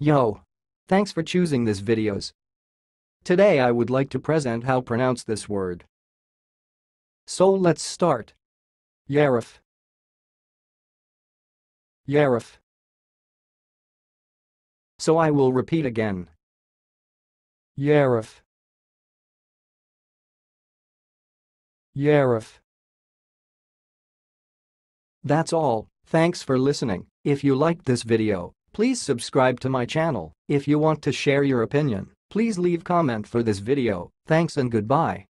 Yo! Thanks for choosing this videos. Today I would like to present how pronounce this word. So let's start. Yarif. Yarif. So I will repeat again. Yarif. Yarif. That's all. Thanks for listening. If you liked this video, please subscribe to my channel. If you want to share your opinion, please leave comment for this video. Thanks and goodbye.